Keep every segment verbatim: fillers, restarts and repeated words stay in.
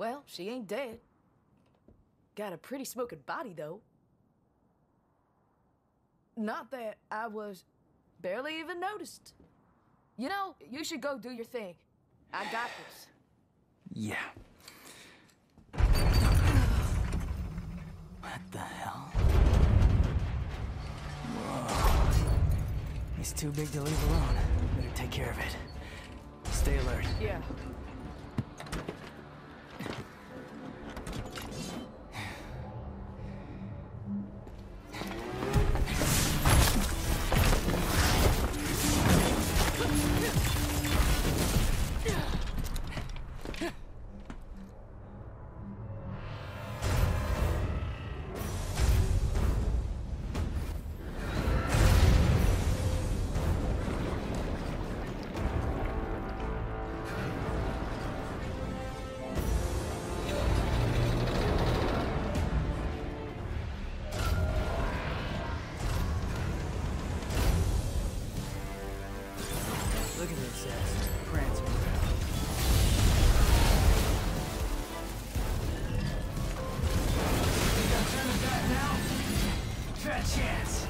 Well, she ain't dead. Got a pretty smoking body, though. Not that I was barely even noticed. You know, you should go do your thing. I got this. Yeah. What the hell? Whoa. He's too big to leave alone. Better take care of it. Stay alert. Yeah. Look at this ass prancing around. Think I'm turning back now? Fat chance.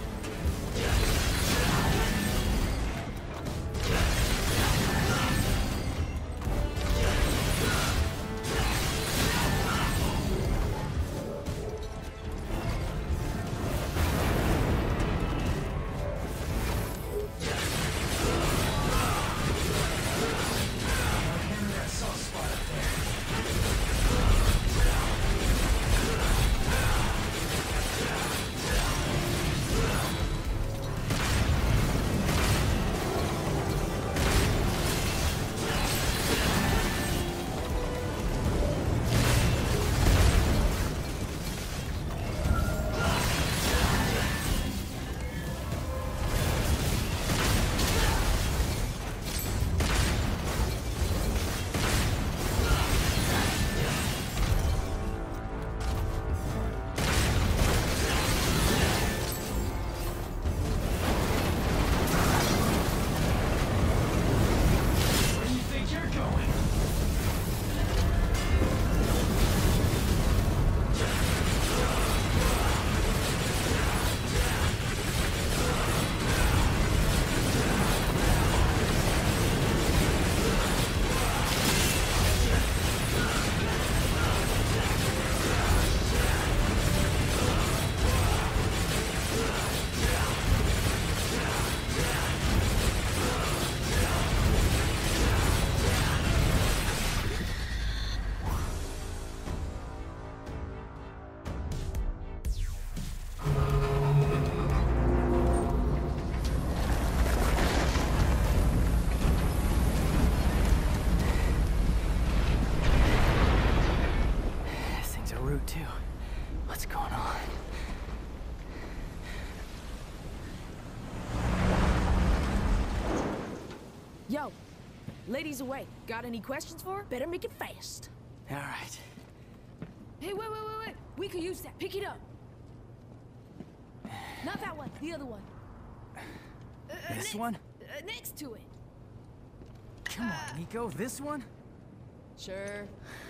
Too. What's going on? Yo, ladies away. Got any questions for her? Better make it fast. All right. Hey, wait, wait, wait, wait. We could use that. Pick it up. Not that one. The other one. Uh, This next, one? Uh, next to it. Come on, Nico. This one? Sure.